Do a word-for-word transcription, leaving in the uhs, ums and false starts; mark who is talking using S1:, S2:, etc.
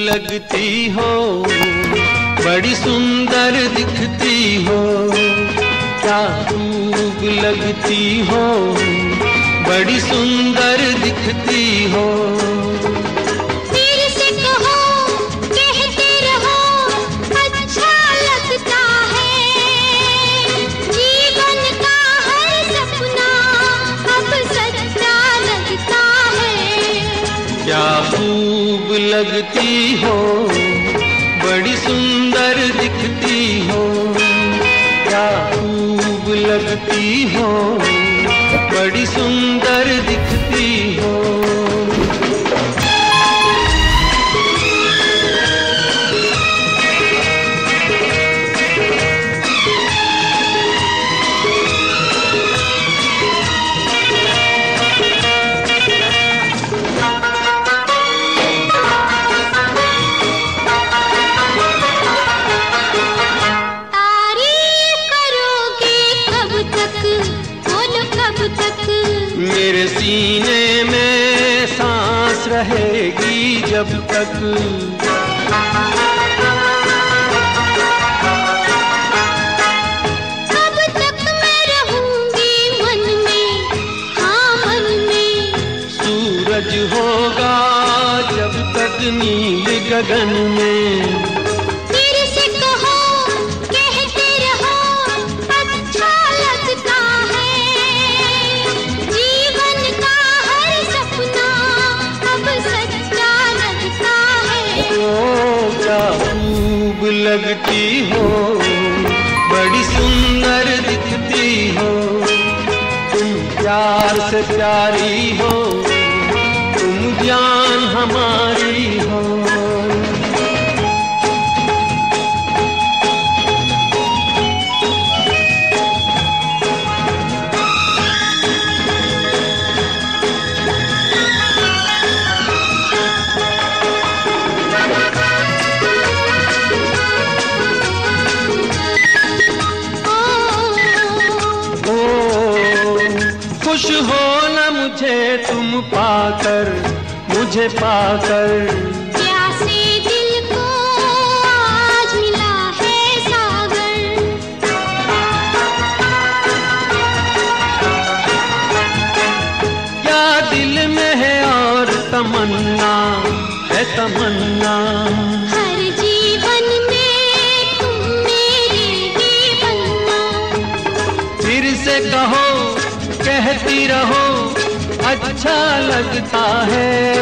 S1: लगती हो, बड़ी सुंदर दिखती हो। क्या खूब लगती हो, बड़ी सुंदर दिखती हो।
S2: फिर से कहो, कहते रहो, अच्छा लगता है। जीवन का हर सपना अब सच्चा लगता है।
S1: क्या खूब लगती हो, बड़ी सुंदर दिखती हो। क्या खूब लगती हो, बड़ी सुंदर दिखती हो। मेरे सीने में सांस रहेगी जब तक।
S2: कब तक मैं रहूंगी मन में, हाँ मन में।
S1: सूरज होगा जब तक नील गगन में। लगती हो, बड़ी सुंदर दिखती हो। तुम प्यार से प्यारी हो, तुम जान हमारी हो। खुश हो न मुझे तुम पाकर, मुझे पाकर।
S2: प्यासे दिल को आज मिला है सागर।
S1: क्या दिल में है और तमन्ना है तमन्ना।
S2: हर जीवन में तुम मेरे ही बनना।
S1: फिर से कहो, कहती रहो, अच्छा लगता है।